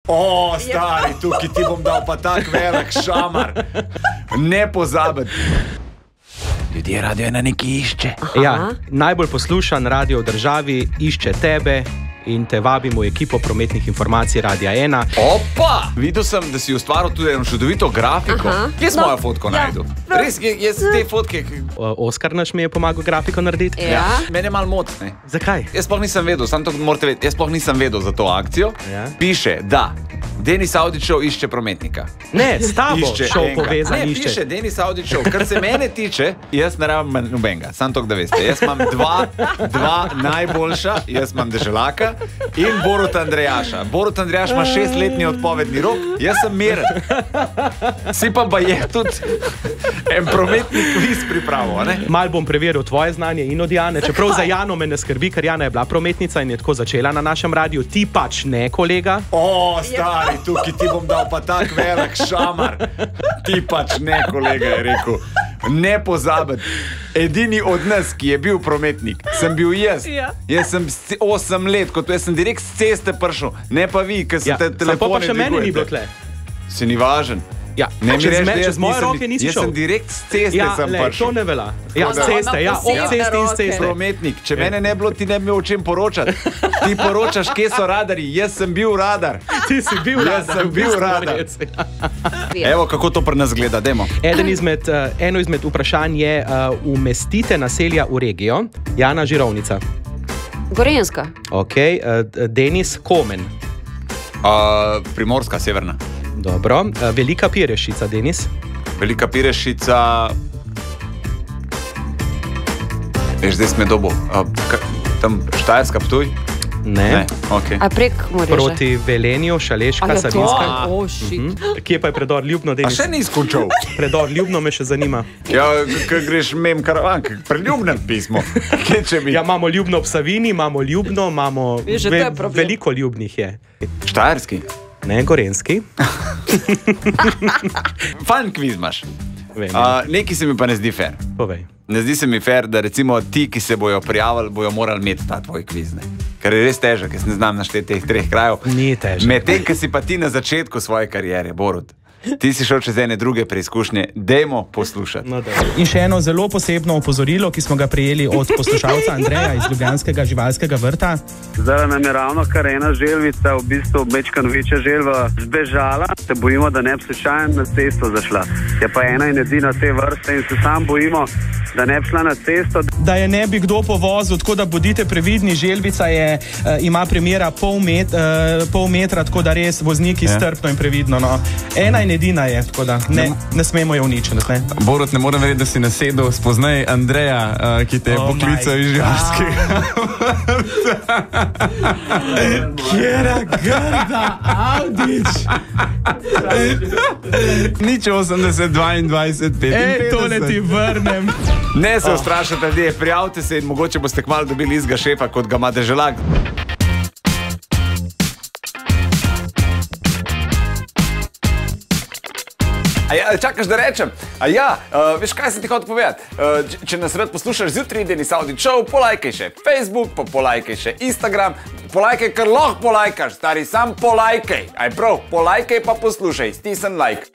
O, stari, tukaj ti bom dal pa tak velik šamar. Ne pozabiti. Ljudje Radio 1 nekaj išče. Ja, najbolj poslušan radio v državi išče tebe in te vabimo v ekipo prometnih informacij Radia 1. Opa! Videl sem, da si ustvaril tudi eno čudovito grafiko. Kje sem mojo fotko najdu? Res, jaz te fotke... Oskar naš mi je pomagal grafiko narediti. Ja. Mene malo moti, ne? Zakaj? Jaz sploh nisem vedel, samo to morate vedeti, jaz sploh nisem vedel za to akcijo. Piše, da Denis Audičov išče prometnika. Ne, s tabo šov povezan išče. Ne, piše Denis Audičov. Kar se mene tiče, jaz ne rabim nobenega. Sam to, da veste. Jaz imam dva najboljša, jaz imam Deželaka in Borut Andrejaša. Borut Andrejaš ima 6-letni odpovedni rok, jaz sem miren. Si pa je tudi en prometni kviz pripravil, ne? Mal bom preveril tvoje znanje in od Jane, čeprav za Jano me ne skrbi, ker Jana je bila prometnica in je tako začela na našem radiju. Ti pač ne, kolega. O, stari, tukaj ti bom dal pa tak velik šamar. Ti pač ne, kolega, je rekel. Ne pozabiti. Edini od nas, ki je bil prometnik, sem bil jaz. Jaz sem 8 let, kot jaz sem direkt s ceste prišel. Ne pa vi, ker se te telefone pa še mene ni bilo tle. Si ni važen. Ja, čez moje roke nisi šel. Jaz sem direkt s ceste sem prišel. To ne vela. Ja, s ceste, ja, od ceste in s ceste. Prometnik, če mene ne bilo, ti ne bi imel o čem poročati. Ti poročaš, kje so radari. Jaz sem bil radar. Ti si bil radar. Jaz sem bil radar. Evo, kako to pri nas gleda, dajmo. Eno izmed vprašanj je, umestite naselja v regijo. Jana Žirovnica. Gorenjska. Ok, Denis Komen. Primorska, severna. Dobro. Velika Pirešica, Denis. Velika Pirešica... Veš, zdaj sme dobo. Tam Štajerska, Ptuj? Ne. A prek Moriže? Proti Velenju, Šaleška, Savinska. Kje pa je predor Ljubno, Denis? A še nisi končal? Predor Ljubno me še zanima. Ja, kaj greš mem karavan, pri Ljubnem pismo. Kje če bi? Ja, imamo Ljubno v Savini, imamo Ljubno, imamo... Veliko Ljubnih je. Štajerski? Ne, Gorenjski. Fajn kviz imaš. Nekaj se mi pa ne zdi fair. Povej. Ne zdi se mi fair, da recimo ti, ki se bojo prijavili, bojo morali imeti ta tvoj kviz. Ker je res težek, jaz ne znam našteti teh 3 krajev. Ni težek. Medtem, ki si pa ti na začetku svoje kariere, Borut. Ti si šel čez ene druge preizkušnje, dajmo poslušati. In še eno zelo posebno opozorilo, ki smo ga prijeli od poslušalca Andreja iz Ljubljanskega živalskega vrta. Zdaj nam je ravno kar ena želvica, v bistvu mečkan večja želva, zbežala. Se bojimo, da ne bi slučajno na cesto zašla. Je pa ena in edina te vrste in se sam bojimo, da ne bi šla na cesto. Da je ne bi kdo povozil, tako da bodite previdni. Želvica ima premjera pol metra, tako da res vozniki strpno in previdno. Ena in edina je, tako da ne smemo jo uničiti. Borut, ne morem verjeti, da si nasedel. Spoznaj Andreja, ki te je poklical iz živalskega. Kjera grda, Audič! Nič 80, 22, 55. Ej, tole ti vrnem. Ne se ustrašite, ljudje, prijavite se in mogoče boste kmalu dobili izga šefa, kot ga ima Deželak. Čakaš, da rečem? Veš, kaj sem ti hotel povedati? Če nas rad poslušaš zjutraj, Denis Audičov, polajkaj še Facebook, pa polajkaj še Instagram. Polajkaj, kar lahko polajkaš, stari, sam polajkaj. Aj prav, polajkaj pa poslušaj, stisni like.